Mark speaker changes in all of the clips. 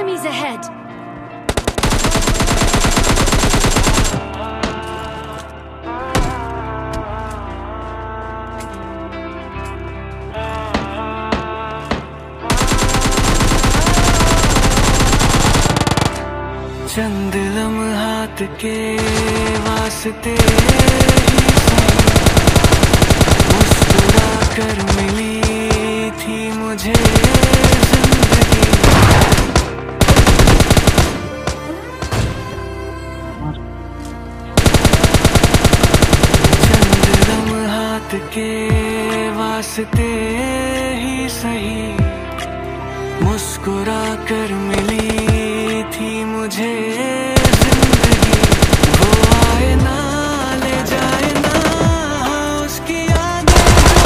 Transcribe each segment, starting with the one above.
Speaker 1: Enemies ahead!
Speaker 2: चंद लम्हात के वास्ते ही मुस्कुरा कर मिली थी मुझे जिंदगी। चंद लम्हात के वास्ते ही सही मुस्कुरा कर मिली थी मुझे जिंदगी। वो आए ना ले जाए ना उसकी यादें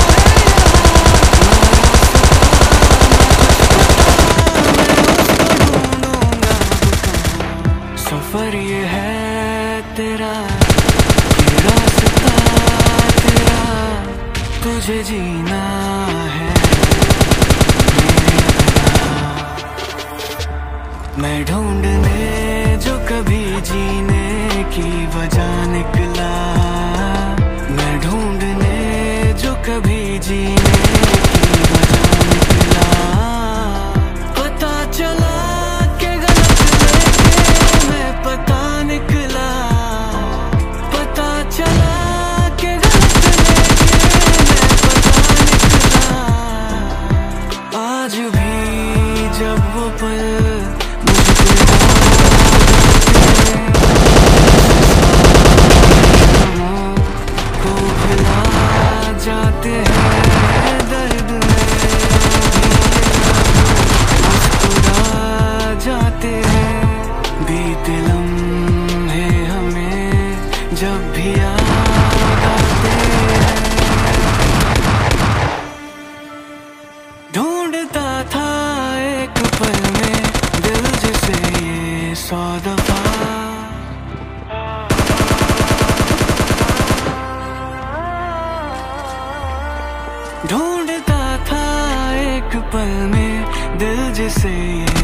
Speaker 2: सफर ये है तेरा, ये रास्ता तेरा, तुझे जीना है मैं ढूंढने जो कभी जीने की वजह निकला। मैं ढूंढने जो कभी जीने की वजह निकला। पता चला कि गलत लेके मैं पता निकला। पता चला कि गलत लेके मैं पता निकला। आज भी जब वो पल जाते हैं दर्द में मुस्कुरा जाते हैं। बीते लम्हे हमें जब भी याद आते हैं। ढूंढता था एक पल में दिल जिसे ये 100 दफा। ढूंढता था एक पल में दिल जिसे